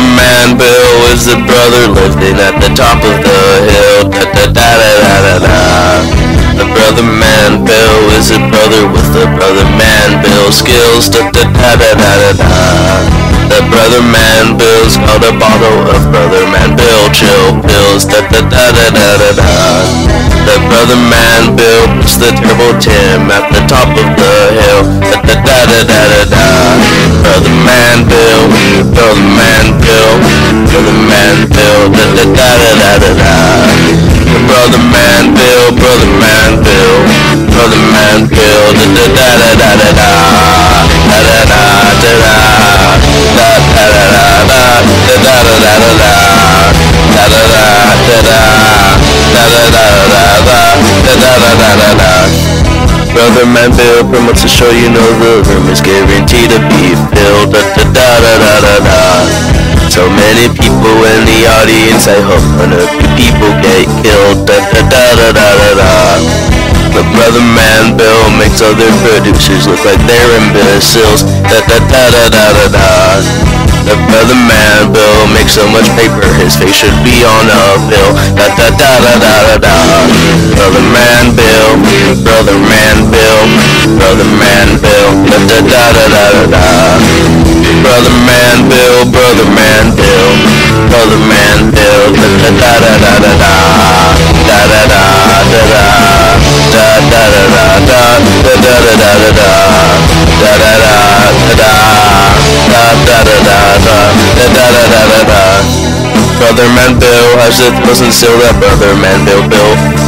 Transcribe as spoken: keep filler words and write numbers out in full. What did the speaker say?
Man Bill is the brother living at the top of the hill. Da da da da da da. The Brother Man Bill is a brother with the Brother Man Bill skills. Da da da da da da da. The Brother Man Bill's got a bottle of Brother Man Bill chill pills. Da da da da da da da. The Brother Man Bill puts the Terrible Tim at the top of the hill. Da da da da da da da. Brother Man Bill, Brother Man Bill, Brother Man Bill, da da da da da da. Brother Man Bill, Brother Man Bill, Brother Man Bill, da da da da da da da. Da da da da da. Da da da da da. Da da da da da da. Da da da da da. Da da da da da. Da da da da da da. Brother Man Bill promotes to show you know the room is guaranteed to be filled. Da da da da da da da. So many people in the audience, I hope none of you people get killed. Da da da da da da da. The Brother Man Bill makes other producers look like they're imbeciles. Da da da da da da da. The Brother Man Bill makes so much paper, his face should be on a bill. Da da da da da da da. Brother Man Bill, Brother Man Bill, Brother Man Bill, da da da da da da da. Brother Man Bill, Brother Man Bill, Brother Man Bill, da da da da da da da. Da da da da da. Da da da da da. Da da da da da da. Da da da da da. Da da da da da. Da da da da da da. Brother Man Bill has the thousand still that Brother Man Bill Bill.